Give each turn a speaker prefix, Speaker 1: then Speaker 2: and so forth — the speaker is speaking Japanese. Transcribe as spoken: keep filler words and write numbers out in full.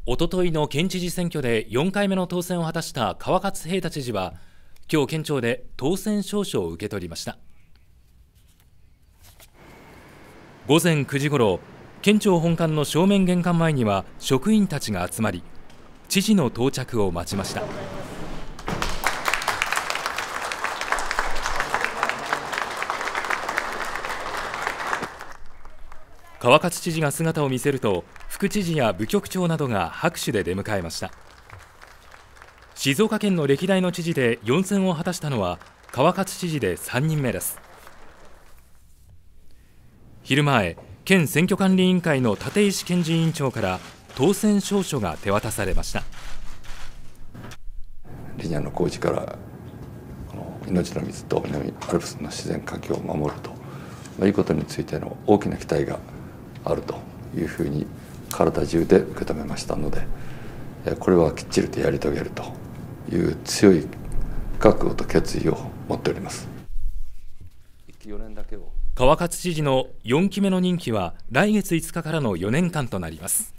Speaker 1: おとといの県知事選挙でよんかいめの当選を果たした川勝平太知事は、今日県庁で当選証書を受け取りました。午前くじごろ、県庁本館の正面玄関前には職員たちが集まり、知事の到着を待ちました。川勝知事が姿を見せると、副知事や部局長などが拍手で出迎えました。静岡県の歴代の知事でよん選を果たしたのは川勝知事でさんにんめです。昼前、県選挙管理委員会の立石健二委員長から当選証書が手渡されました。
Speaker 2: リニアの工事からこの命の水と南アルプスの自然環境を守るということについての大きな期待があるというふうに体中で受け止めましたので、これはきっちりとやり遂げるという強い覚悟と決意を持っております。
Speaker 1: 川勝知事のよんきめの任期は来月いつかからのよねんかんとなります。